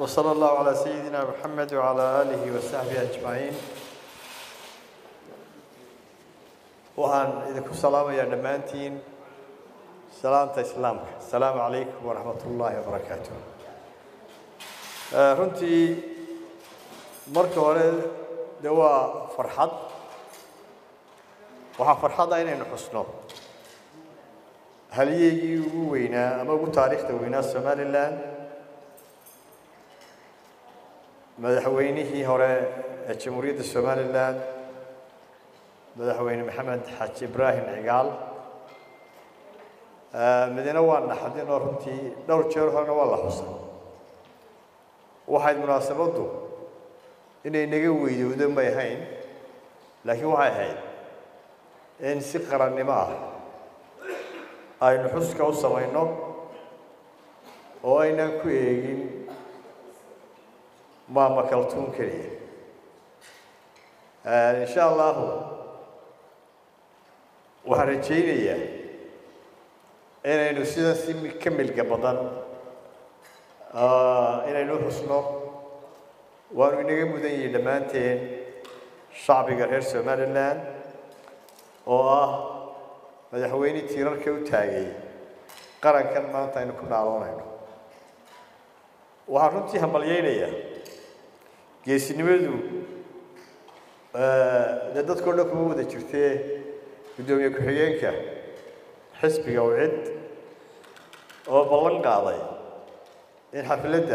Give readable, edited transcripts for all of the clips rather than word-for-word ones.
وصلى الله على سيدنا محمد وعلى آله وصحبه أجمعين. وأن إذا كنت سلام يا نمانتين سلامة إسلامك. السلام عليكم ورحمة الله وبركاته. runtii marka hore de waa farxad waxa farxada inaynu xusno halyeegii ugu weynaa ama ugu taariikhda weynaa Somaliland madaxweynihii hore ee Jamhuuriyadda Somaliland madaxweyne Maxamed Xaaji Ibraahim Cigaal midna waa naxdin oo runtii dhowr jeer horena waa la xusay waxay munaasabadu inay naga weydoodo ma ahayn laakiin waxay ahayd in si qarannimo ah aynu xuska u samayno oo aynan ku eegin maama kaltuun kaliya insha Allah waxaan rajaynayaa inaynu sida si kamilka badan inaynu xusno waanu inaga mudan yihiin dhammaanteen shacbiga reer Somaliland oo ah madaxweyne tiirarka u taagay qarankan maanta aynu ku naaloonayno waxaan runtii hambalyeynaya geesinimadu dadkoo dhan kuma wada jirtee gudoomiye ku-xigeenka xisbiga wacid oo ballan qaaday in xafladda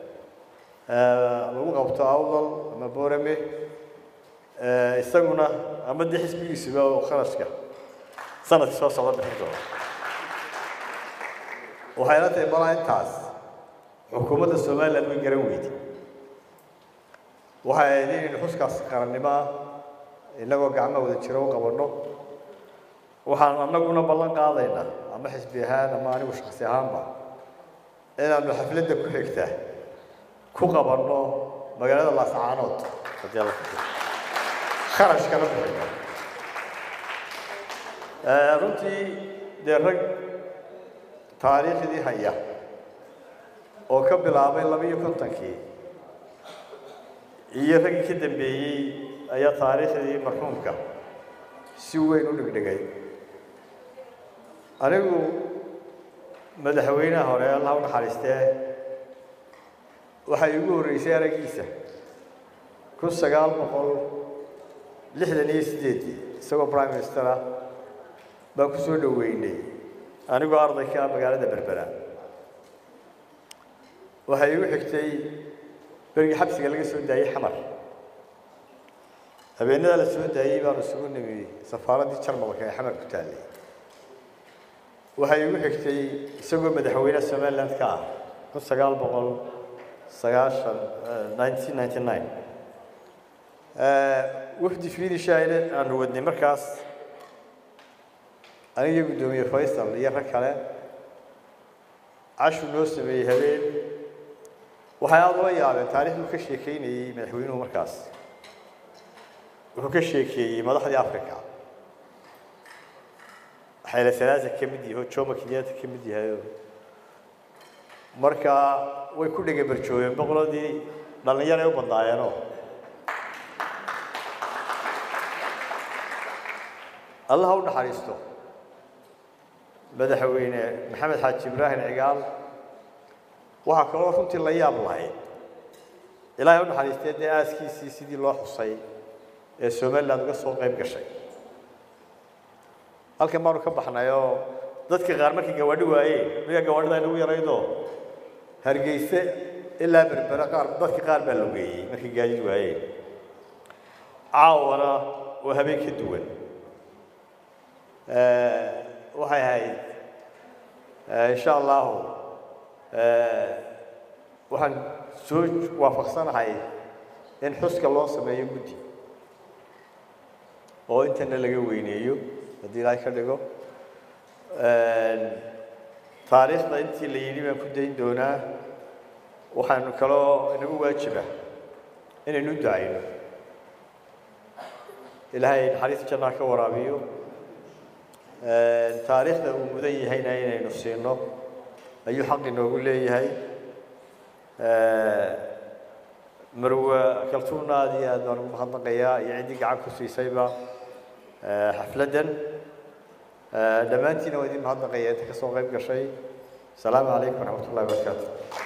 lagu qabto awdal ama boorame isaguna ama de xisbigiisuba oo kharashka sanadka soo socda bixin doona waxay la tahay balaa intaas xukuumadda Somaliland way garan weyday waxay leeyihiin xuskaas qarannimo inagoo gacmo wada jiro u qabanno waxaan annaguna ballan qaadaynaa ama xisbi ahaan ama anigu shakhsi ahaanba inaanu xafladda ku xigta ku qabanno magaalada Laascaanood hadii la kharash kala bixino runtii de rag taariikhdii haya oo ka bilaabay 52 iyo rag ka dambeeyay ayaa taariikhdii marxuumka si weyn u dhigdhigay anigu madaxweynaha hore Allah u naxariistay waxay ugu horeysay aragiisa 1968 isagoo prime minister ah baa ku soo dhaweynay anigoo arday ka magaalada Berbera waxay igu xigtay berigi xabsiga laga soo daayay Xamar habeenada la soo daayay baan isugu nimay safaaradii Jarmalka ee Xamar ku taalay waxay igu xigtay isagoo madaxweynaha Somaliland ka ah 1999 wafdi Swedish aan wadnay markaas aniga gudoomiye Faysal iyo rag kale cashu noo sameeyay habeen waxay aad la yaabeen taariikhdu ka sheekeynayay madaxweynuhu markaas wuxuu ka sheekeeyay madaxda Afrika حيل ثلاثة كمدي هو شو مكنيات كمدي هاي مركا ويكون لك برشوي بقول دي دلنيا له بنداينه الله هو نحرسته بدأ حوينا محمد حاج إبراهيم عقال وهكذا فهمت الله يا الله إلى هون نحرسته ده أسكي سيدي الله حصي السومال لا تقصوا غيب كشيء halkan baanu ka baxnayo dadka qaar markii gawadhi waayeen miya gawadhida lagu yaraydo hargeysa ilaa Berbera qaar dadka qaar baa lagu geeyay markii gaadi waayeen caawara oo habeen ka duwan waxay ahayd insha Allah waxaan soo waafaqsanahay in xuska loo sameeyo guddi oo intana laga weyneeyo hadii ay ka dhigo taariikhda intii la yiri baan ku dayn doonaa waxaan kaloo inagu waajiba inaynu ducayno ilaahay naxariis janna ka waraabiyo taariikhda uu mudan yahayna inaynu siino ayuu xaq inoogu leeyahay مروة كلتونا دي هذا المحطة قيا يعدي قاعد كسي سيبا حفلة دمانتي نودي محطة قيا تكسر غيب كشيء. السلام عليكم ورحمة الله وبركاته.